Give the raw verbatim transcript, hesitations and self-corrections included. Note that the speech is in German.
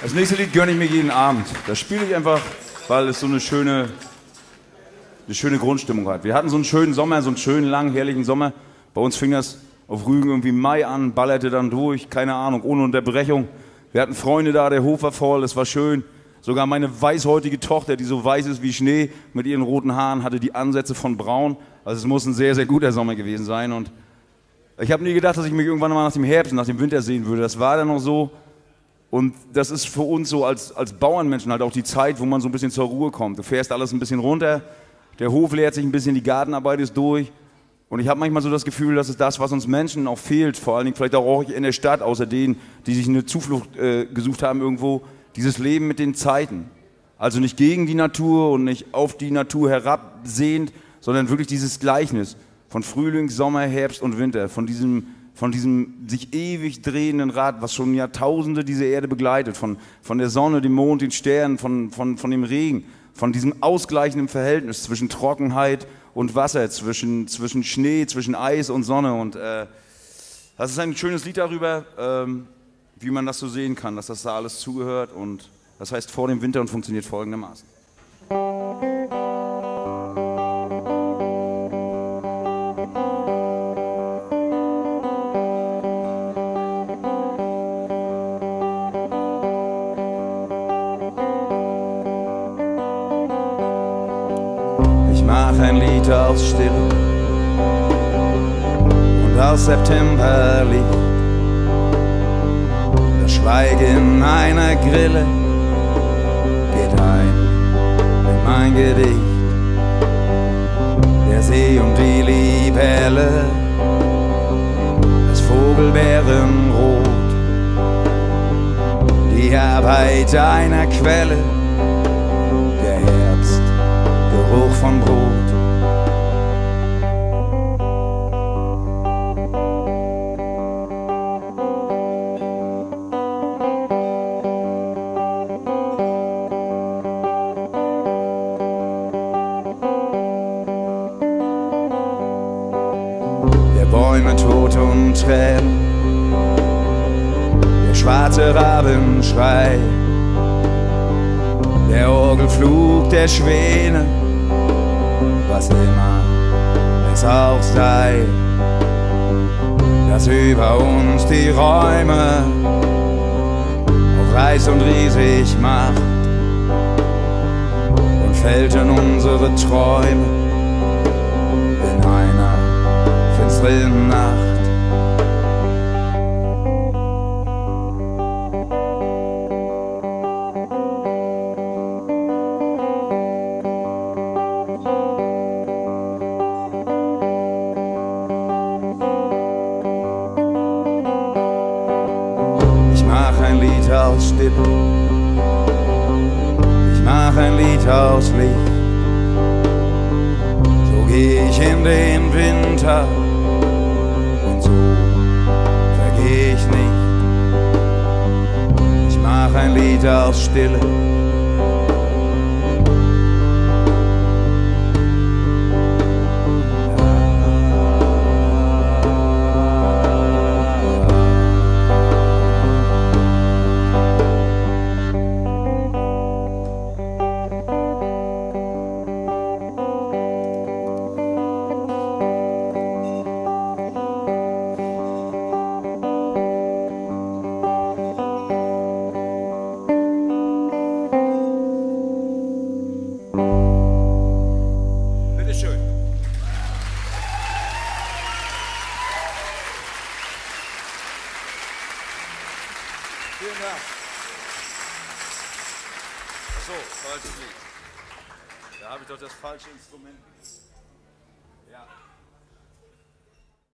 Das nächste Lied gönne ich mir jeden Abend. Das spiele ich einfach, weil es so eine schöne, eine schöne Grundstimmung hat. Wir hatten so einen schönen Sommer, so einen schönen, langen, herrlichen Sommer. Bei uns fing das auf Rügen irgendwie im Mai an, ballerte dann durch, keine Ahnung, ohne Unterbrechung. Wir hatten Freunde da, der Hof war voll, es war schön. Sogar meine weißhäutige Tochter, die so weiß ist wie Schnee, mit ihren roten Haaren, hatte die Ansätze von braun. Also es muss ein sehr, sehr guter Sommer gewesen sein. Und ich habe nie gedacht, dass ich mich irgendwann mal nach dem Herbst, nach dem Winter sehen würde. Das war dann noch so. Und das ist für uns so als, als Bauernmenschen halt auch die Zeit, wo man so ein bisschen zur Ruhe kommt. Du fährst alles ein bisschen runter, der Hof leert sich ein bisschen, die Gartenarbeit ist durch. Und ich habe manchmal so das Gefühl, dass es das, was uns Menschen auch fehlt, vor allen Dingen vielleicht auch in der Stadt, außer denen, die sich eine Zuflucht äh, gesucht haben irgendwo, dieses Leben mit den Zeiten. Also nicht gegen die Natur und nicht auf die Natur herabsehend, sondern wirklich dieses Gleichnis von Frühling, Sommer, Herbst und Winter, von diesem von diesem sich ewig drehenden Rad, was schon Jahrtausende diese Erde begleitet, von, von der Sonne, dem Mond, den Sternen, von, von, von dem Regen, von diesem ausgleichenden Verhältnis zwischen Trockenheit und Wasser, zwischen, zwischen Schnee, zwischen Eis und Sonne. Und äh, das ist ein schönes Lied darüber, ähm, wie man das so sehen kann, dass das da alles zugehört. Und das heißt vor dem Winter und funktioniert folgendermaßen. Ich mach ein Lied aus Stille und aus Septemberlicht. Das Schweigen einer Grille geht ein in mein Gedicht. Der See und die Libelle, das Vogelbeerenrot, die Arbeit einer Quelle, der Herbst, Geruch von Brot. Der Bäume Tod und Tränen, der schwarze Rabenschrei, der Orgelflug der Schwäne, was immer es auch sei, dass über uns die Räume auf Reis und riesig macht und fällten unsere Träume in einer finsteren Nacht. Ich mach ein Lied aus Stille, ich mach ein Lied aus Licht. So geh ich in den Winter und so vergeh ich nicht. Ich mach ein Lied aus Stille. Bitteschön. Vielen Dank. Achso, falsches Lied. Da habe ich doch das falsche Instrument. Ja.